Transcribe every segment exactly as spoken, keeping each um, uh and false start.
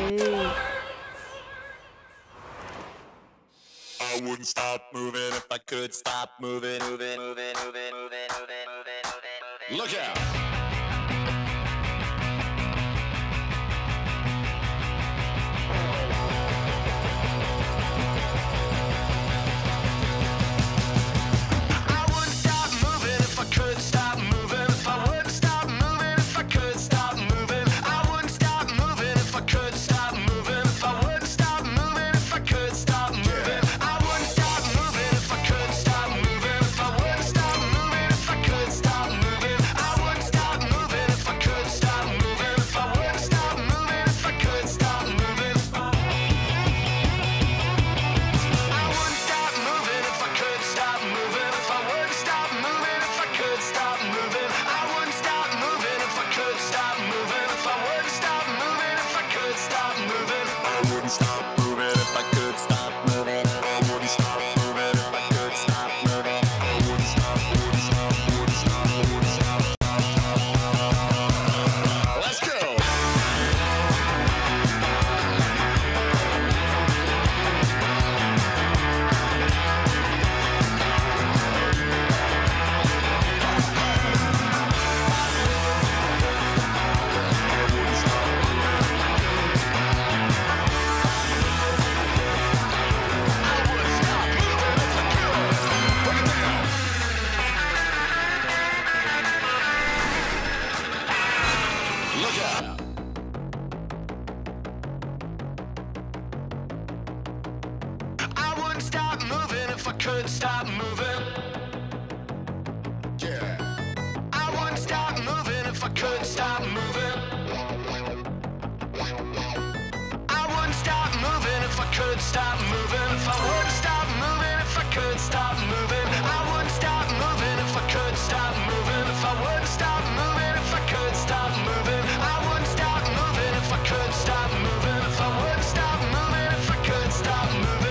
Ooh. I wouldn't stop moving if I could stop moving, moving, moving, moving, moving, moving, moving, moving. Look out! Stop moving if I could stop moving. I wouldn't stop moving if I could stop moving. I wouldn't stop, wouldn't stop, wouldn't stop, wouldn't stop, stop, stop, stop. Let's go! Stop moving if I could stop moving. Yeah. I wouldn't stop moving if I could stop moving. I wouldn't stop moving if I could stop moving. If I wouldn't stop moving if I could stop moving. I wouldn't stop moving if I could stop moving. If I wouldn't stop moving if I could stop moving. I wouldn't stop moving if I could stop moving. If I wouldn't stop moving if I could stop moving.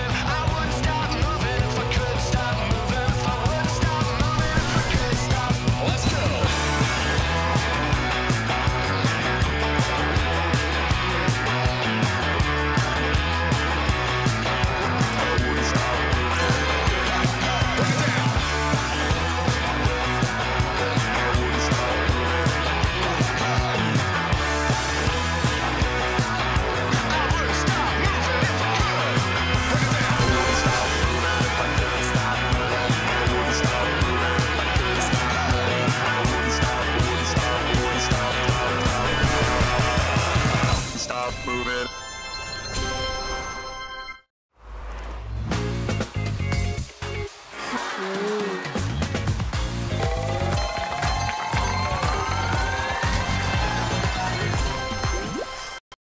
Stop moving.